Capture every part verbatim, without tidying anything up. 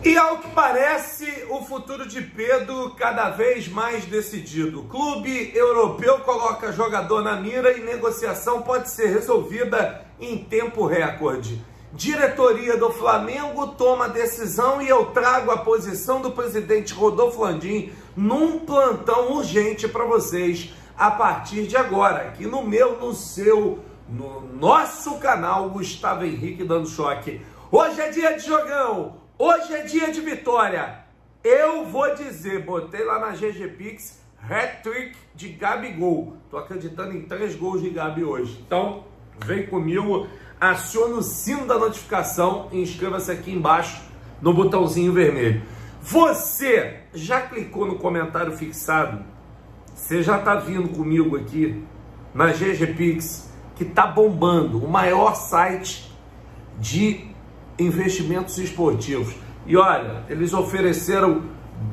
E ao que parece, o futuro de Pedro cada vez mais decidido. O clube europeu coloca jogador na mira e negociação pode ser resolvida em tempo recorde. Diretoria do Flamengo toma decisão e eu trago a posição do presidente Rodolfo Landim num plantão urgente para vocês a partir de agora, aqui no meu, no seu, no nosso canal Gustavo Henrique Dando Choque. Hoje é dia de jogão! Hoje é dia de vitória. Eu vou dizer, botei lá na G G Pix, hat-trick de Gabigol. Tô acreditando em três gols de Gabi hoje. Então, vem comigo, aciona o sino da notificação e inscreva-se aqui embaixo no botãozinho vermelho. Você já clicou no comentário fixado? Você já tá vindo comigo aqui na G G Pix, que tá bombando, o maior site de investimentos esportivos. E olha, eles ofereceram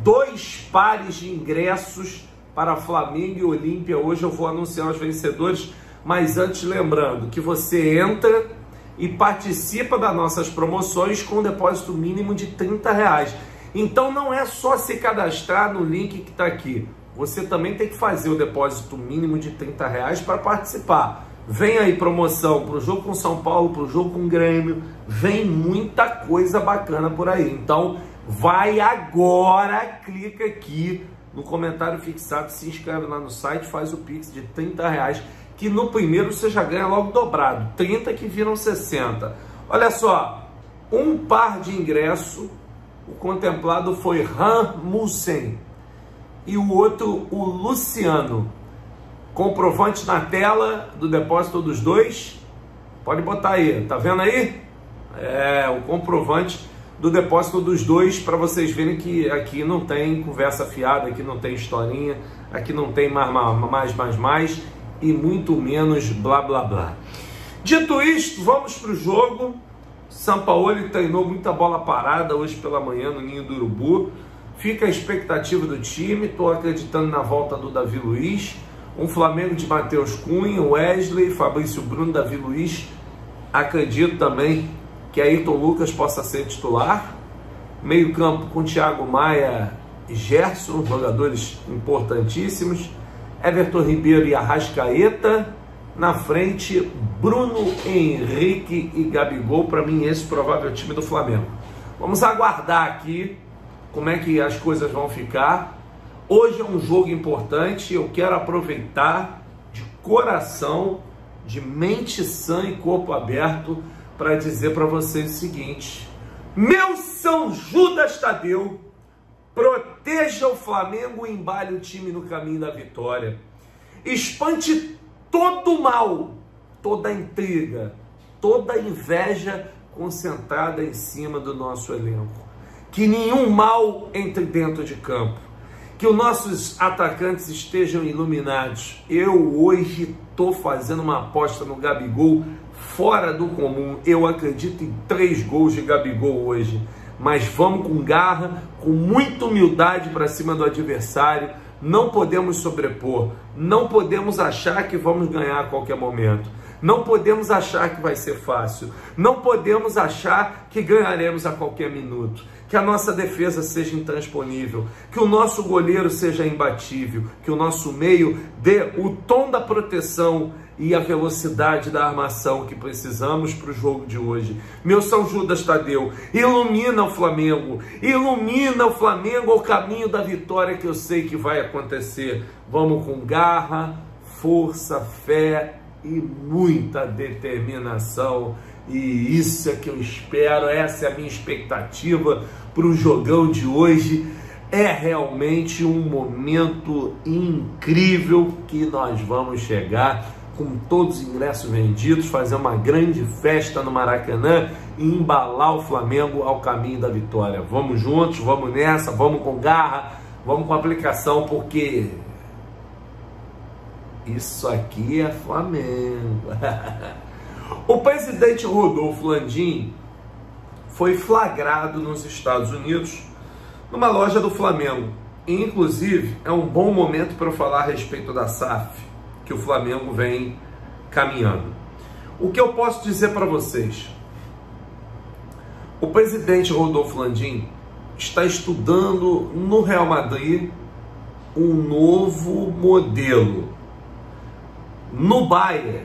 dois pares de ingressos para Flamengo e Olímpia. Hoje eu vou anunciar os vencedores, mas antes lembrando que você entra e participa das nossas promoções com um depósito mínimo de trinta reais. Então não é só se cadastrar no link que está aqui, você também tem que fazer o depósito mínimo de trinta reais para participar. Vem aí promoção para o jogo com São Paulo, para o jogo com Grêmio, vem muita coisa bacana por aí. Então vai agora, clica aqui no comentário fixado, se inscreve lá no site, faz o Pix de trinta reais, que no primeiro você já ganha logo dobrado, trinta que viram sessenta. Olha só, um par de ingresso, o contemplado foi Rasmussen e o outro o Luciano. Comprovante na tela do depósito dos dois. Pode botar aí, tá vendo aí? É, o comprovante do depósito dos dois, para vocês verem que aqui não tem conversa fiada, aqui não tem historinha, aqui não tem mais, mais, mais, mais e muito menos blá, blá, blá. Dito isto, vamos para o jogo. Sampaoli treinou muita bola parada hoje pela manhã no Ninho do Urubu. Fica a expectativa do time, estou acreditando na volta do Davi Luiz. Um Flamengo de Matheus Cunha, Wesley, Fabrício Bruno, Davi Luiz. Acredito também que Ayrton Lucas possa ser titular. Meio campo com Thiago Maia e Gerson, jogadores importantíssimos. Everton Ribeiro e Arrascaeta. Na frente, Bruno Henrique e Gabigol. Para mim, esse provável time do Flamengo. Vamos aguardar aqui como é que as coisas vão ficar. Hoje é um jogo importante, eu quero aproveitar de coração, de mente sã e corpo aberto para dizer para vocês o seguinte: meu São Judas Tadeu, proteja o Flamengo e embale o time no caminho da vitória. Espante todo o mal, toda a intriga, toda a inveja concentrada em cima do nosso elenco. Que nenhum mal entre dentro de campo. Que os nossos atacantes estejam iluminados. Eu hoje estou fazendo uma aposta no Gabigol fora do comum. Eu acredito em três gols de Gabigol hoje. Mas vamos com garra, com muita humildade para cima do adversário. Não podemos sobrepor. Não podemos achar que vamos ganhar a qualquer momento. Não podemos achar que vai ser fácil. Não podemos achar que ganharemos a qualquer minuto. Que a nossa defesa seja intransponível. Que o nosso goleiro seja imbatível. Que o nosso meio dê o tom da proteção e a velocidade da armação que precisamos para o jogo de hoje. Meu São Judas Tadeu, ilumina o Flamengo. Ilumina o Flamengo ao caminho da vitória que eu sei que vai acontecer. Vamos com garra, força, fé e muita determinação, e isso é que eu espero, essa é a minha expectativa para o jogão de hoje. É realmente um momento incrível que nós vamos chegar com todos os ingressos vendidos, fazer uma grande festa no Maracanã e embalar o Flamengo ao caminho da vitória. Vamos juntos, vamos nessa, vamos com garra, vamos com aplicação, porque isso aqui é Flamengo. O presidente Rodolfo Landim foi flagrado nos Estados Unidos numa loja do Flamengo. E, inclusive, é um bom momento para eu falar a respeito da S A F, que o Flamengo vem caminhando. O que eu posso dizer para vocês? O presidente Rodolfo Landim está estudando no Real Madrid um novo modelo. No Bayern,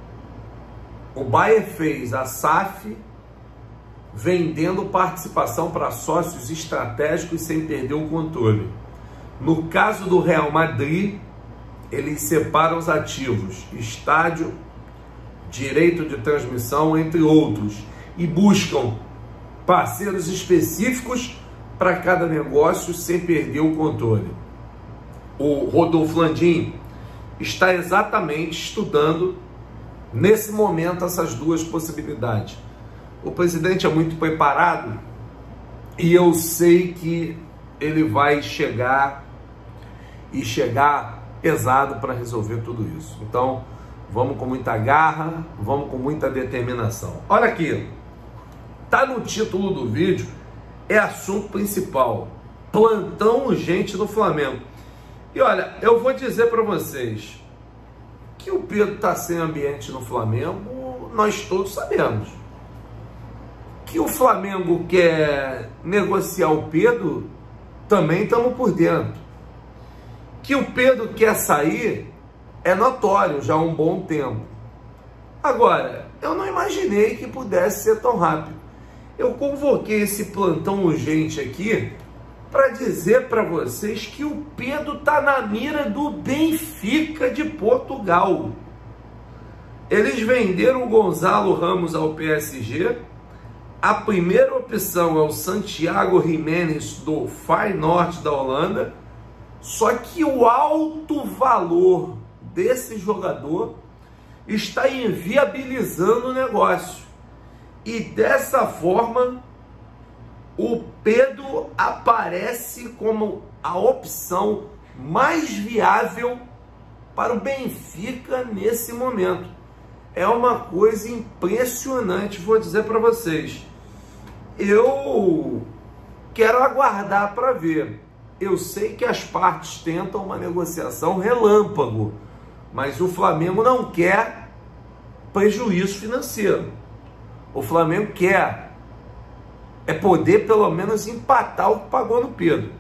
o Bayern fez a S A F vendendo participação para sócios estratégicos sem perder o controle. No caso do Real Madrid, eles separam os ativos, estádio, direito de transmissão, entre outros, e buscam parceiros específicos para cada negócio sem perder o controle. O Rodolfo Landim está exatamente estudando nesse momento essas duas possibilidades. O presidente é muito preparado e eu sei que ele vai chegar e chegar pesado para resolver tudo isso. Então, vamos com muita garra, vamos com muita determinação. Olha aqui, tá no título do vídeo, é assunto principal, plantão urgente no Flamengo. E olha, eu vou dizer para vocês que o Pedro tá sem ambiente no Flamengo, nós todos sabemos. Que o Flamengo quer negociar o Pedro, também estamos por dentro. Que o Pedro quer sair, é notório já há um bom tempo. Agora, eu não imaginei que pudesse ser tão rápido. Eu convoquei esse plantão urgente aqui para dizer para vocês que o Pedro está na mira do Benfica de Portugal. Eles venderam o Gonzalo Ramos ao P S G. A primeira opção é o Santiago Jiménez do Feyenoord da Holanda. Só que o alto valor desse jogador está inviabilizando o negócio. E dessa forma, o Pedro aparece como a opção mais viável para o Benfica nesse momento. É uma coisa impressionante, vou dizer para vocês. Eu quero aguardar para ver. Eu sei que as partes tentam uma negociação relâmpago, mas o Flamengo não quer prejuízo financeiro. O Flamengo quer é poder pelo menos empatar o que pagou no Pedro.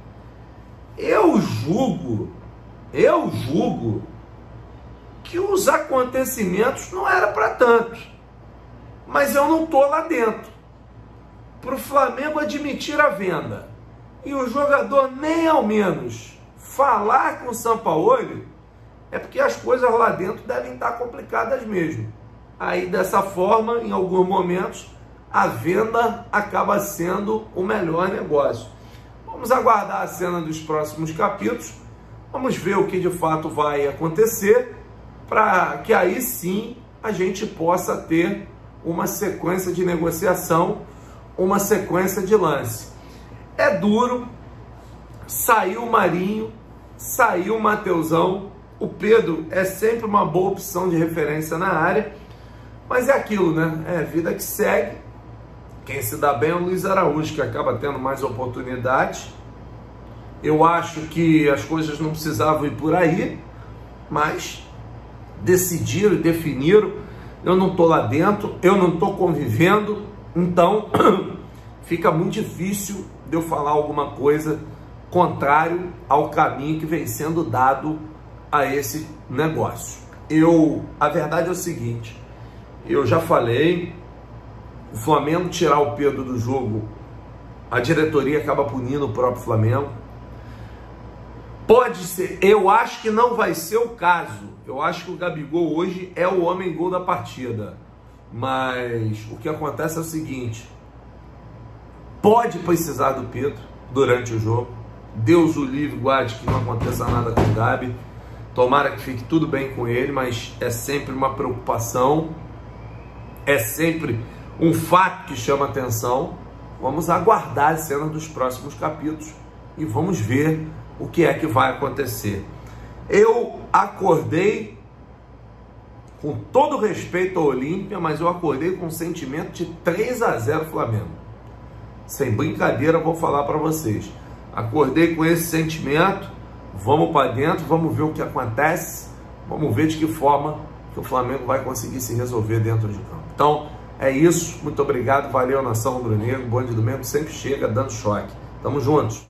Eu julgo, eu julgo que os acontecimentos não eram para tanto. Mas eu não estou lá dentro. Para o Flamengo admitir a venda e o jogador nem ao menos falar com o Sampaoli, é porque as coisas lá dentro devem estar complicadas mesmo. Aí dessa forma, em alguns momentos, a venda acaba sendo o melhor negócio. Vamos aguardar a cena dos próximos capítulos, vamos ver o que de fato vai acontecer, para que aí sim a gente possa ter uma sequência de negociação, uma sequência de lance. É duro, saiu o Marinho, saiu o Mateusão, o Pedro é sempre uma boa opção de referência na área, mas é aquilo, né? É vida que segue. Quem se dá bem é o Luiz Araújo, que acaba tendo mais oportunidades. Eu acho que as coisas não precisavam ir por aí, mas decidiram e definiram. Eu não estou lá dentro, eu não estou convivendo, então fica muito difícil de eu falar alguma coisa contrário ao caminho que vem sendo dado a esse negócio. Eu, a verdade é o seguinte, eu já falei, o Flamengo tirar o Pedro do jogo, a diretoria acaba punindo o próprio Flamengo. Pode ser, eu acho que não vai ser o caso. Eu acho que o Gabigol hoje é o homem gol da partida. Mas o que acontece é o seguinte, pode precisar do Pedro durante o jogo. Deus o livre, guarde que não aconteça nada com o Gabi. Tomara que fique tudo bem com ele, mas é sempre uma preocupação. É sempre um fato que chama atenção. Vamos aguardar a cena dos próximos capítulos e vamos ver o que é que vai acontecer. Eu acordei, com todo respeito ao Olímpia, mas eu acordei com um sentimento de três a zero Flamengo. Sem brincadeira, vou falar para vocês. Acordei com esse sentimento, vamos para dentro, vamos ver o que acontece, vamos ver de que forma que o Flamengo vai conseguir se resolver dentro de campo. Então, é isso, muito obrigado, valeu, nação rubro-negra, o bonde do Mengo sempre chega dando choque. Tamo juntos.